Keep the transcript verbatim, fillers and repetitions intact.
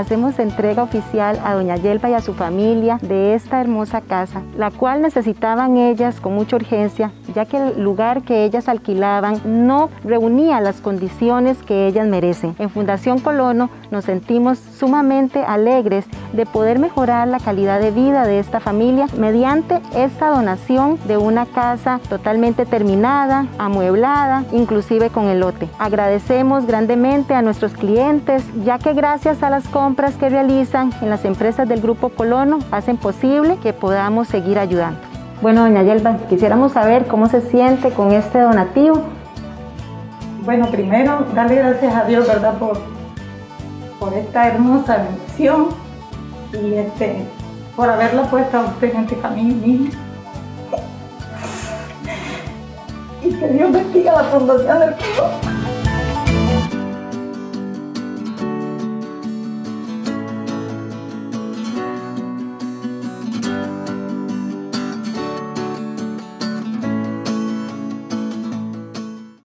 hacemos entrega oficial a doña Yelva y a su familia de esta hermosa casa, la cual necesitaban ellas con mucha urgencia, ya que el lugar que ellas alquilaban no reunía las condiciones que ellas merecen. En Fundación Colono nos sentimos sumamente alegres de poder mejorar la calidad de vida de esta familia mediante esta donación de una casa totalmente terminada, amueblada, inclusive con el lote. Agradecemos grandemente a nuestros clientes, ya que gracias a las compras que realizan en las empresas del Grupo Colono hacen posible que podamos seguir ayudando. Bueno, doña Yelva, quisiéramos saber cómo se siente con este donativo. Bueno, primero, darle gracias a Dios, ¿verdad?, por, por esta hermosa bendición y este, por haberla puesto a usted en este camino, niña. Y que Dios bendiga la Fundación del Colono.